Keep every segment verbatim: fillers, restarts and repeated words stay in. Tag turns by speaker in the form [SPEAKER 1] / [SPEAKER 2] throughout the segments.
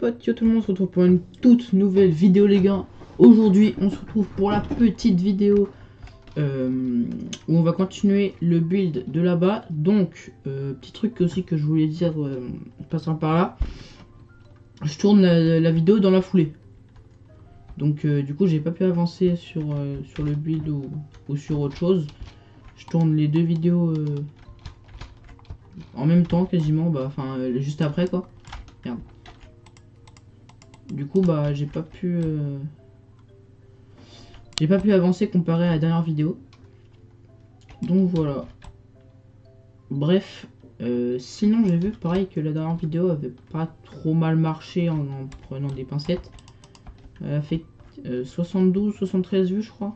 [SPEAKER 1] potes, yo tout le monde, on se retrouve pour une toute nouvelle vidéo les gars. Aujourd'hui on se retrouve pour la petite vidéo euh, où on va continuer le build de là-bas. Donc euh, petit truc aussi que je voulais dire euh, passant par là, je tourne la, la vidéo dans la foulée. Donc euh, du coup j'ai pas pu avancer sur, euh, sur le build ou, ou sur autre chose. Je tourne les deux vidéos euh, en même temps quasiment, bah enfin euh, juste après quoi. Merde. Du coup bah j'ai pas pu euh... j'ai pas pu avancer comparé à la dernière vidéo. Donc voilà. Bref, euh, sinon j'ai vu pareil que la dernière vidéo avait pas trop mal marché en, en prenant des pincettes. Elle a fait euh, soixante-douze soixante-treize vues je crois.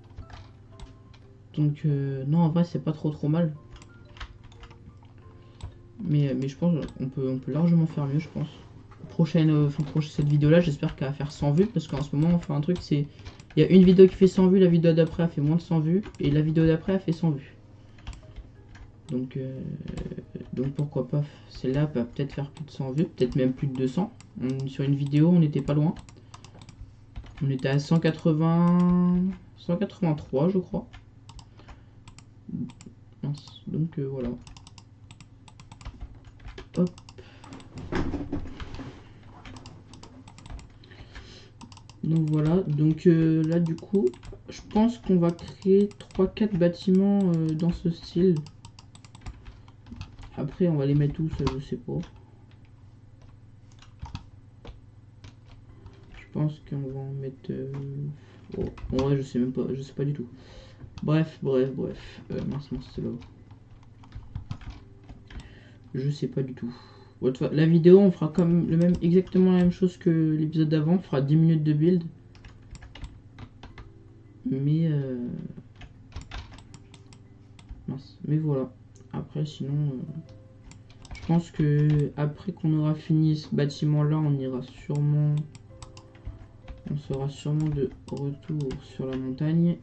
[SPEAKER 1] Donc euh, non en vrai c'est pas trop trop mal. Mais, mais je pense qu'on peut, on peut largement faire mieux je pense. Prochaine, euh, enfin, prochaine cette vidéo là j'espère qu'elle va faire cent vues parce qu'en ce moment on fait un truc, c'est il y a une vidéo qui fait cent vues, la vidéo d'après a fait moins de cent vues et la vidéo d'après a fait cent vues. Donc, euh, donc pourquoi pas, celle-là peut peut-être faire plus de cent vues, peut-être même plus de deux cents. On, sur une vidéo on n'était pas loin. On était à cent quatre-vingts, cent quatre-vingt-trois je crois. Mince. Donc euh, voilà. Hop. Donc voilà, donc euh, là du coup, je pense qu'on va créer trois quatre bâtiments euh, dans ce style. Après on va les mettre tous, je sais pas. Je pense qu'on va en mettre... Euh... Oh, ouais je sais même pas, je sais pas du tout. Bref, bref, bref. Euh, mince, mince, c'est là-haut. Je sais pas du tout. La vidéo on fera comme le même, exactement la même chose que l'épisode d'avant, on fera dix minutes de build. Mais euh... mince, mais voilà. Après sinon, euh... je pense que après qu'on aura fini ce bâtiment là, on ira sûrement, on sera sûrement de retour sur la montagne.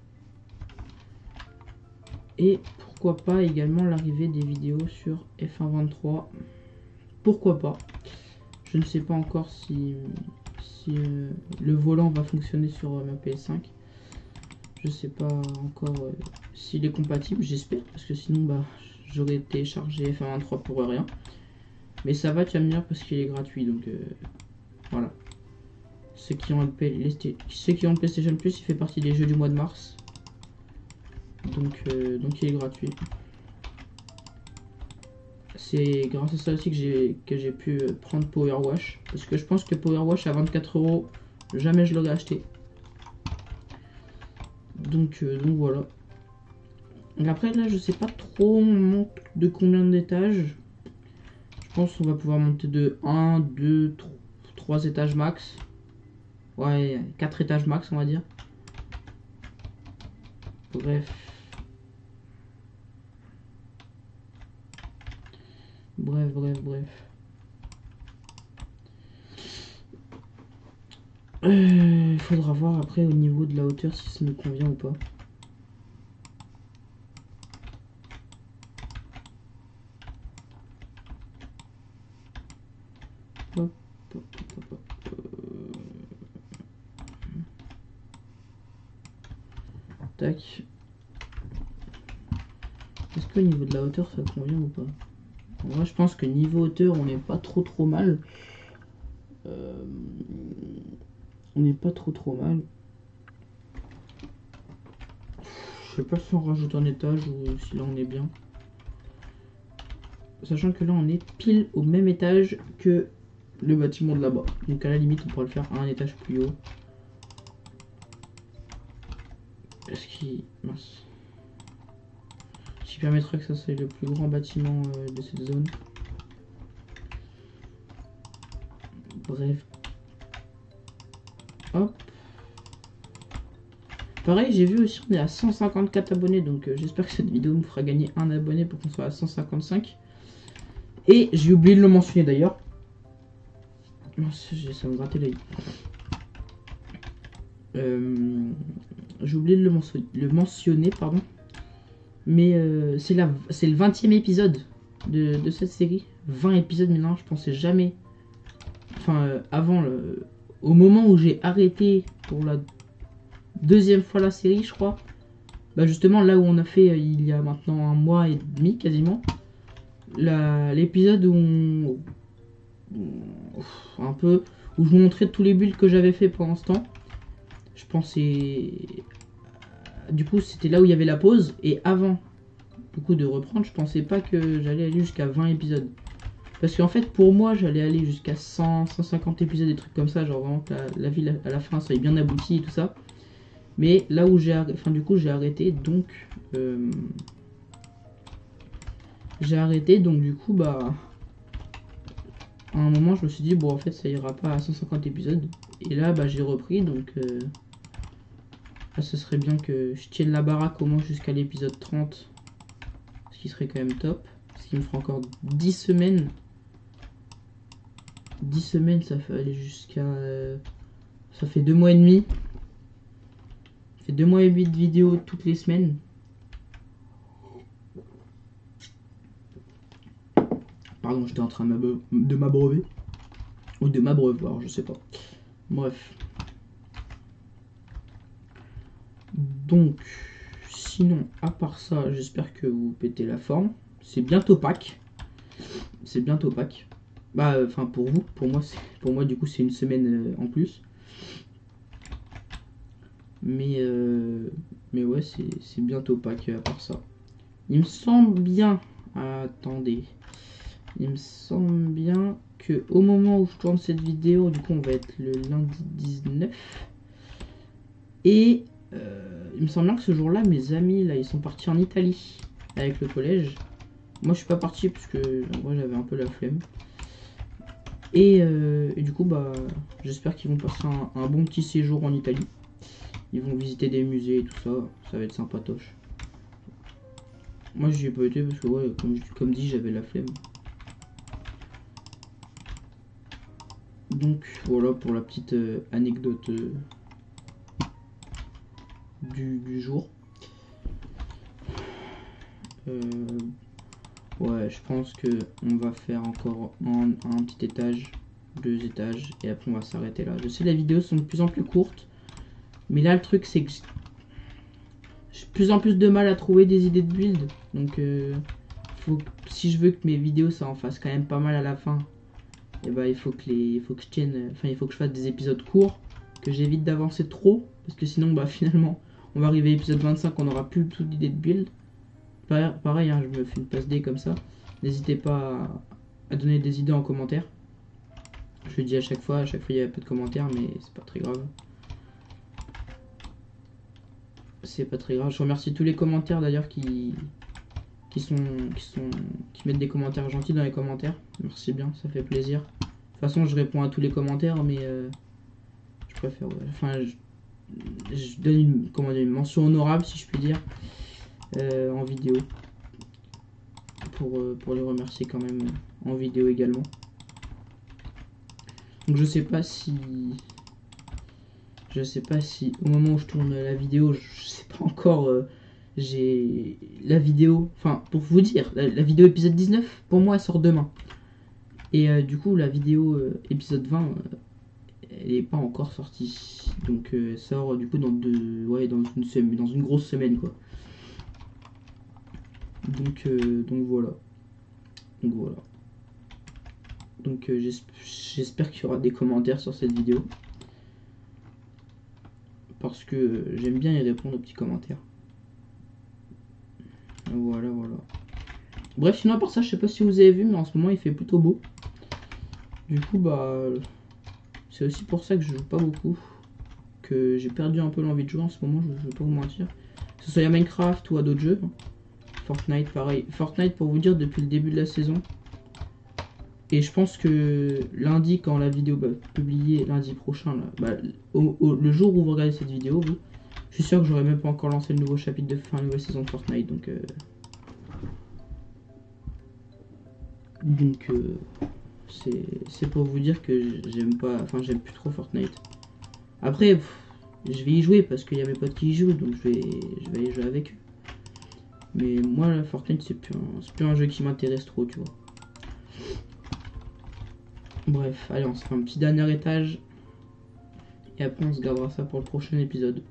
[SPEAKER 1] Et pourquoi pas également l'arrivée des vidéos sur F un vingt-trois. Pourquoi pas. Je ne sais pas encore si, si euh, le volant va fonctionner sur euh, ma P S cinq. Je sais pas encore euh, s'il est compatible, j'espère, parce que sinon bah j'aurais téléchargé F un vingt-trois pour rien. Mais ça va, tu vas me dire, parce qu'il est gratuit, donc euh, voilà. Ceux qui ont le P les, ceux qui ont le PlayStation Plus, il fait partie des jeux du mois de mars. Donc, euh, donc il est gratuit. C'est grâce à ça aussi que j'ai que j'ai pu prendre Power Wash. Parce que je pense que Power Wash à vingt-quatre euros, jamais je l'aurais acheté. Donc, euh, donc voilà. Et après là je sais pas trop on monte de combien d'étages. Je pense qu'on va pouvoir monter de un, deux, trois étages max. Ouais, quatre étages max on va dire. Bref. Bref, bref, bref. Il euh, faudra voir après au niveau de la hauteur si ça nous convient ou pas. Hop, hop, hop, hop. Euh... Tac. Est-ce que au niveau de la hauteur ça convient ou pas? Moi je pense que niveau hauteur on n'est pas trop trop mal. Euh... On n'est pas trop trop mal. Je sais pas si on rajoute un étage ou si là on est bien. Sachant que là on est pile au même étage que le bâtiment de là-bas. Donc à la limite on pourrait le faire à un étage plus haut. Est-ce qu'il... mince. Ce qui permettra que ça soit le plus grand bâtiment euh, de cette zone. Bref. Hop. Pareil, j'ai vu aussi on est à cent cinquante-quatre abonnés, donc euh, j'espère que cette vidéo me fera gagner un abonné pour qu'on soit à cent cinquante-cinq. Et j'ai oublié de le mentionner d'ailleurs. Ça me grattait l'œil. Euh, j'ai oublié de le, mentionner, le mentionner, pardon. Mais euh, c'est le vingtième épisode de, de cette série. vingt épisodes maintenant, je pensais jamais... Enfin, enfin euh, avant, le, au moment où j'ai arrêté pour la deuxième fois la série, je crois. Bah justement là où on a fait, euh, il y a maintenant un mois et demi quasiment, l'épisode où on, un peu où je vous montrais tous les builds que j'avais fait pendant ce temps. Je pensais, du coup c'était là où il y avait la pause, et avant du coup de reprendre, je pensais pas que j'allais aller jusqu'à vingt épisodes, parce qu'en fait pour moi j'allais aller jusqu'à cent, cent cinquante épisodes, des trucs comme ça, genre vraiment que la, la vie à la fin soit bien aboutie et tout ça. Mais là où j'ai arrêté, enfin du coup j'ai arrêté, donc euh, j'ai arrêté, donc du coup bah à un moment je me suis dit bon en fait ça ira pas à cent cinquante épisodes, et là bah j'ai repris, donc euh, là ce serait bien que je tienne la baraque au moins jusqu'à l'épisode trente, ce qui serait quand même top, ce qui me fera encore dix semaines. dix semaines, ça fait aller jusqu'à euh, ça fait deux mois et demi. Ça fait deux mois et demi de vidéos toutes les semaines. Pardon, j'étais en train de m'abreuver. Ou de m'abreuvoir, je sais pas. Bref. Donc, sinon, à part ça, j'espère que vous pétez la forme. C'est bientôt Pâques. C'est bientôt Pâques. Bah, enfin, pour vous. Pour moi, pour moi du coup, c'est une semaine euh, en plus. Mais, euh, mais ouais, c'est bientôt Pâques, à part ça. Il me semble bien... Attendez. Il me semble bien que au moment où je tourne cette vidéo, du coup on va être le lundi dix-neuf. Et euh, il me semble bien que ce jour-là, mes amis là, ils sont partis en Italie avec le collège. Moi je suis pas parti parce que moi j'avais un peu la flemme. Et, euh, et du coup bah j'espère qu'ils vont passer un, un bon petit séjour en Italie. Ils vont visiter des musées et tout ça, ça va être sympatoche. Moi j'y ai pas été parce que ouais, comme, comme dit, j'avais la flemme. Donc voilà pour la petite euh, anecdote euh, du, du jour. Euh, ouais, je pense que on va faire encore un, un petit étage, deux étages, et après on va s'arrêter là. Je sais, les vidéos sont de plus en plus courtes, mais là le truc c'est que j'ai de plus en plus de mal à trouver des idées de build. Donc euh, faut, si je veux que mes vidéos ça en fasse quand même pas mal à la fin, et bah il faut que les, il faut que je tienne, enfin il faut que je fasse des épisodes courts, que j'évite d'avancer trop, parce que sinon bah finalement on va arriver à l'épisode vingt-cinq, on n'aura plus tout d'idées de build. Pareil, pareil hein, je me fais une passe D comme ça. N'hésitez pas à, à donner des idées en commentaire. Je le dis à chaque fois, à chaque fois il y a peu de commentaires, mais c'est pas très grave. C'est pas très grave. Je remercie tous les commentaires d'ailleurs qui, qui sont, qui sont, qui mettent des commentaires gentils dans les commentaires. Merci bien, ça fait plaisir. De toute façon, je réponds à tous les commentaires, mais euh, je préfère. Ouais. Enfin, je, je donne une, comment dire, une mention honorable, si je puis dire, euh, en vidéo, pour, euh, pour les remercier quand même en vidéo également. Donc je sais pas si, je sais pas si au moment où je tourne la vidéo, je, je sais pas encore. Euh, j'ai la vidéo, enfin pour vous dire, la, la vidéo épisode dix-neuf, pour moi elle sort demain. Et euh, du coup la vidéo euh, épisode vingt, euh, elle est pas encore sortie. Donc euh, elle sort du coup dans deux, ouais, dans une semaine, dans une grosse semaine quoi. Donc euh, donc voilà. Donc voilà. Donc euh, j'espère qu'il y aura des commentaires sur cette vidéo. Parce que euh, j'aime bien y répondre aux petits commentaires. Voilà, voilà. Bref, sinon à part ça, je sais pas si vous avez vu, mais en ce moment il fait plutôt beau. Du coup, bah, c'est aussi pour ça que je joue pas beaucoup. Que j'ai perdu un peu l'envie de jouer en ce moment, je, je vais pas vous mentir. Que ce soit à Minecraft ou à d'autres jeux. Fortnite, pareil. Fortnite, pour vous dire, depuis le début de la saison. Et je pense que lundi, quand la vidéo va être publiée, lundi prochain, là, bah, au, au, le jour où vous regardez cette vidéo, vous, je suis sûr que j'aurais même pas encore lancé le nouveau chapitre de fin, la nouvelle saison de Fortnite. Donc, euh, donc euh, c'est pour vous dire que j'aime pas, enfin j'aime plus trop Fortnite. Après, pff, je vais y jouer parce qu'il y a mes potes qui y jouent, donc je vais, je vais aller jouer avec eux. Mais moi, la Fortnite, c'est plus, un, plus un jeu qui m'intéresse trop, tu vois. Bref, allez, on se fait un petit dernier étage. Et après, on se gardera ça pour le prochain épisode.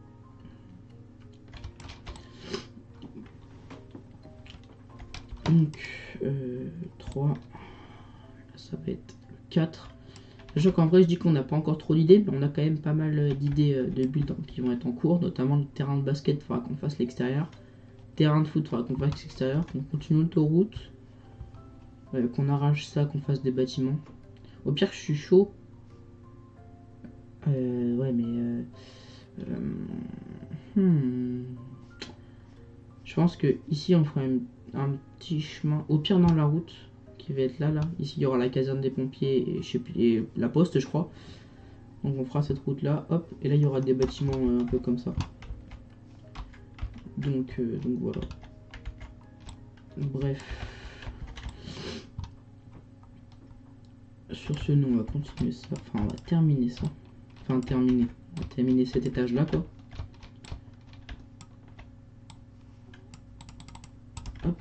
[SPEAKER 1] Donc, euh, trois. Là, ça va être le quatre. Sachant qu'en vrai, je dis qu'on n'a pas encore trop d'idées, mais on a quand même pas mal d'idées de build qui vont être en cours, notamment le terrain de basket, il faudra qu'on fasse l'extérieur. Terrain de foot, il faudra qu'on fasse l'extérieur, qu'on continue l'autoroute, euh, qu'on arrache ça, qu'on fasse des bâtiments. Au pire, je suis chaud. Euh, ouais, mais... Euh, euh, hmm. Je pense que ici, on fera un, un petit chemin. Au pire, dans la route, qui va être là, là. Ici, il y aura la caserne des pompiers et, je sais plus, et la poste, je crois. Donc, on fera cette route-là, hop. Et là, il y aura des bâtiments euh, un peu comme ça. Donc, euh, donc voilà. Bref. Sur ce, nous, on va continuer ça. Enfin, on va terminer ça. Enfin, terminer. On va terminer cet étage-là, quoi. Hop.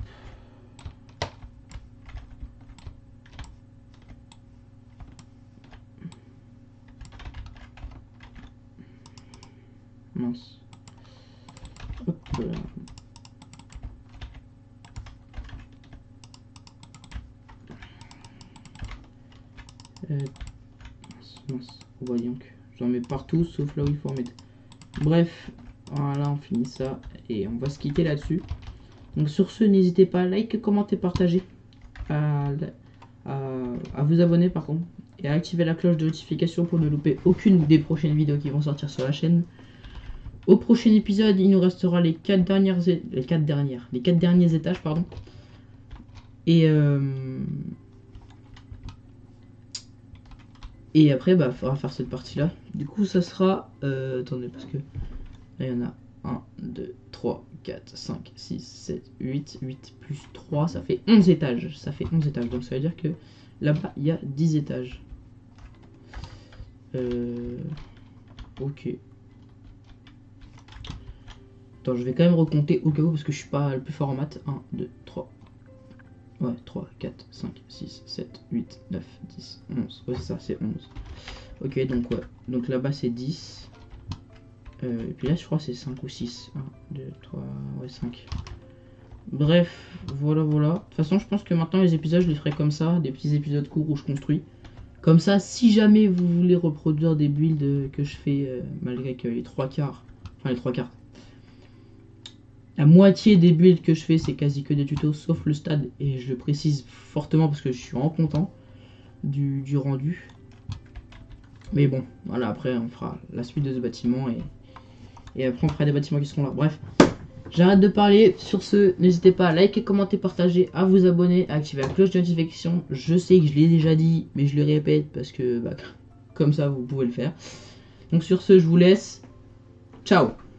[SPEAKER 1] Mince. Hop là. Euh, mince, mince. Voyons que j'en mets partout sauf là où il faut en mettre. Bref, voilà, on finit ça et on va se quitter là-dessus. Donc sur ce, n'hésitez pas à liker, commenter, partager, à, à, à vous abonner par contre et à activer la cloche de notification pour ne louper aucune des prochaines vidéos qui vont sortir sur la chaîne. Au prochain épisode, il nous restera les quatre dernières, les quatre dernières, les quatre derniers étages, pardon. Et euh, et après, bah, faudra faire cette partie-là. Du coup, ça sera, euh, attendez, parce que là, il y en a un, deux, trois, quatre, cinq, six, sept, huit, huit plus trois, ça fait onze étages. Ça fait onze étages, donc ça veut dire que là-bas, il y a dix étages. Euh, ok. Attends, je vais quand même recompter au cas où parce que je suis pas le plus fort en maths. un, deux, trois. Ouais, trois, quatre, cinq, six, sept, huit, neuf, dix, onze. Ouais, c'est ça, c'est onze. Ok, donc ouais. Donc là-bas, c'est dix. Euh, et puis là, je crois que c'est cinq ou six. un, deux, trois, ouais, cinq. Bref, voilà, voilà. De toute façon, je pense que maintenant, les épisodes, je les ferai comme ça. Des petits épisodes courts où je construis. Comme ça, si jamais vous voulez reproduire des builds que je fais, euh, malgré que les trois quarts, enfin les trois quarts, la moitié des builds que je fais, c'est quasi que des tutos, sauf le stade. Et je le précise fortement parce que je suis vraiment content du, du rendu. Mais bon, voilà, après, on fera la suite de ce bâtiment. Et, et après, on fera des bâtiments qui seront là. Bref, j'arrête de parler. Sur ce, n'hésitez pas à liker, commenter, partager, à vous abonner, à activer la cloche de notification. Je sais que je l'ai déjà dit, mais je le répète parce que bah, comme ça, vous pouvez le faire. Donc sur ce, je vous laisse. Ciao!